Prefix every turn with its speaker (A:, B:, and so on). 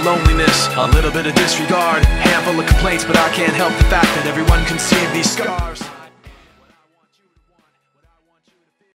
A: loneliness, a little bit of disregard, handful of complaints, but I can't help the fact that everyone can see these scars.